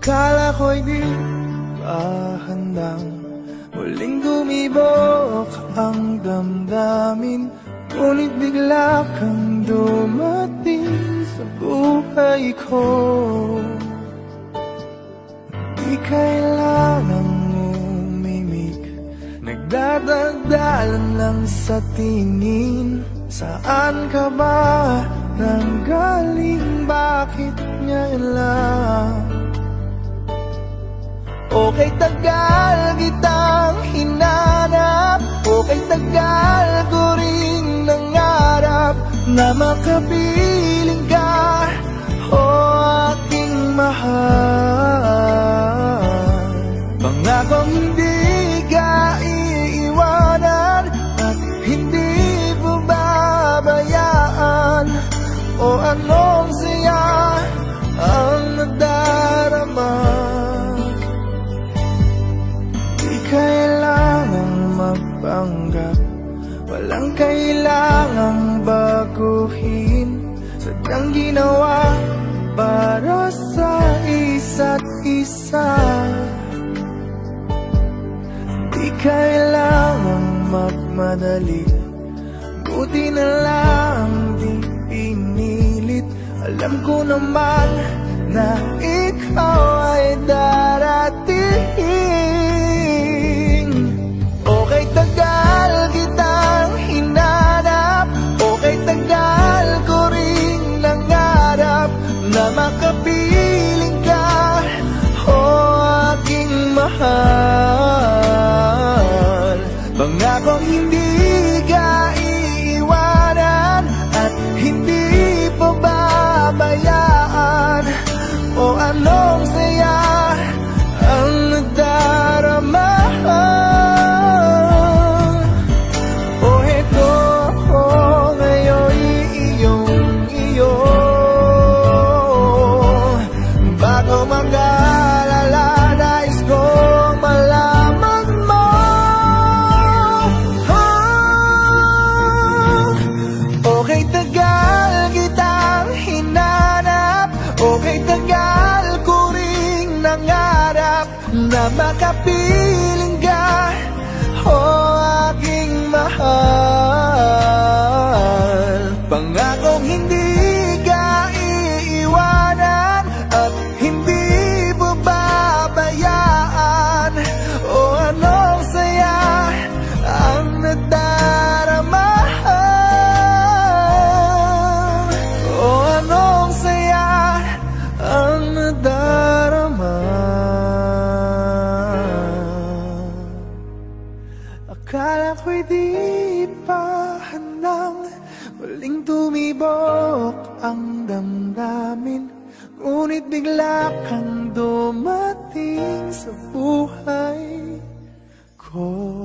Akala ko'y di pa handang muling dumibok ang damdamin, ngunit bigla kang dumating sa buhay ko. Di kailangang umimik, nagdadagdalan lang sa tingin. Saan ka ba nanggaling? Bakit ngayon lang? Okay, tagal kitang hinanap, okay, tagal ko rin nangarap na makapiling ka, o aking mahal. Pangakong hindi ka iiwanan at hindi mo babayaan, o anong saya ang nadarama. Kailangang magpanggap, walang kailangang baguhin, sadyang ginawa para sa isa't isa. Di kailangang magmadali, buti na lang di pinilit. Alam ko naman na ikaw ay darating. Okay, tagal kitang hinanap, okay, tagal ko rin nangarap na makapiling ka, o aking mahal. Pangakong hindi ka iiwanan at hindi po babayaan, o anong saya ang nadarama. Na makapiling ka, o aking mahal. Pangakong hindi ka iiwanan at hindi mo babayaan, o anong saya ang nadarama, o anong saya ang nadarama. Akala ko'y di pa handang muling tumibok ang damdamin, ngunit bigla kang dumating sa buhay ko.